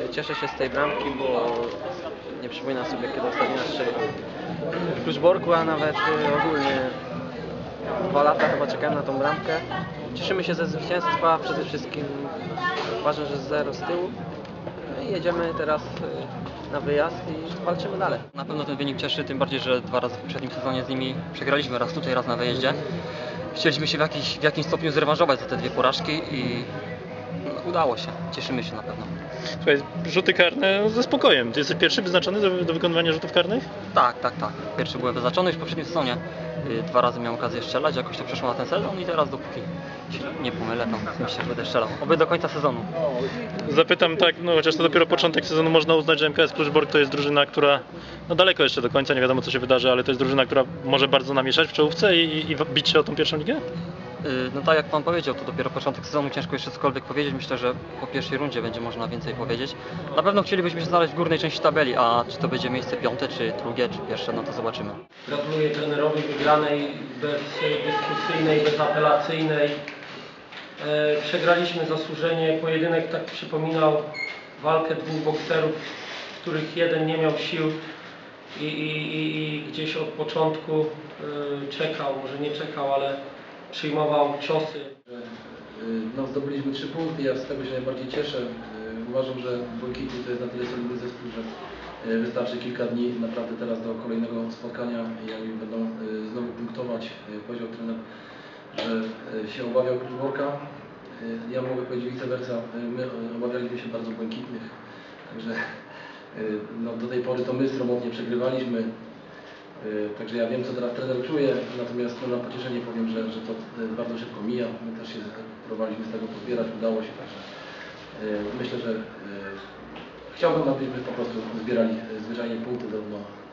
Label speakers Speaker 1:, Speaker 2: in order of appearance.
Speaker 1: Cieszę się z tej bramki, bo nie przypominam sobie, kiedy ostatnio strzelił w Kluczborku, a nawet ogólnie 2 lata chyba czekałem na tą bramkę. Cieszymy się ze zwycięstwa, przede wszystkim uważam, że 0 z tyłu. No i jedziemy teraz na wyjazd i walczymy dalej.
Speaker 2: Na pewno ten wynik cieszy, tym bardziej, że 2 razy w poprzednim sezonie z nimi przegraliśmy, raz tutaj, raz na wyjeździe. Chcieliśmy się w jakimś stopniu zrewanżować za te 2 porażki i udało się. Cieszymy się na pewno.
Speaker 3: Słuchaj, rzuty karne ze spokojem. Ty jesteś pierwszy wyznaczony do wykonywania rzutów karnych?
Speaker 2: Tak. Pierwszy byłem wyznaczony już w poprzednim sezonie. 2 razy miałem okazję strzelać, jakoś to przeszło na ten sezon i teraz dopóki się nie pomylę, to myślę, że będę strzelał. Oby do końca sezonu.
Speaker 3: Zapytam tak, no chociaż to dopiero początek sezonu, można uznać, że MKS Kluczbork to jest drużyna, która no daleko jeszcze do końca, nie wiadomo co się wydarzy, ale to jest drużyna, która może bardzo namieszać w czołówce i bić się o tą pierwszą ligę?
Speaker 2: No tak jak Pan powiedział, to dopiero początek sezonu, ciężko jeszcze cokolwiek powiedzieć. Myślę, że po pierwszej rundzie będzie można więcej powiedzieć. Na pewno chcielibyśmy się znaleźć w górnej części tabeli, a czy to będzie miejsce 5., czy drugie, czy pierwsze, no to zobaczymy.
Speaker 1: Gratuluję trenerowi wygranej, bezdyskusyjnej, bezapelacyjnej. Przegraliśmy zasłużenie. Pojedynek tak przypominał walkę 2 bokserów, z których jeden nie miał sił i gdzieś od początku czekał, może nie czekał, ale przyjmował ciosy.
Speaker 4: No, zdobyliśmy 3 punkty, ja z tego się najbardziej cieszę. Uważam, że Błękitny to jest na tyle solidny zespół, że wystarczy kilka dni naprawdę teraz do kolejnego spotkania i jak będą znowu punktować. Powiedział trener, że się obawiał Kluczborka. Ja mogę powiedzieć vice versa, my obawialiśmy się bardzo Błękitnych, także no, do tej pory to my sromotnie przegrywaliśmy. Także ja wiem, co teraz trener czuje, natomiast no, na pocieszenie powiem, że to bardzo szybko mija. My też się próbowaliśmy z tego pozbierać, udało się, także myślę, że chciałbym, abyśmy po prostu zbierali zwyczajnie punkty do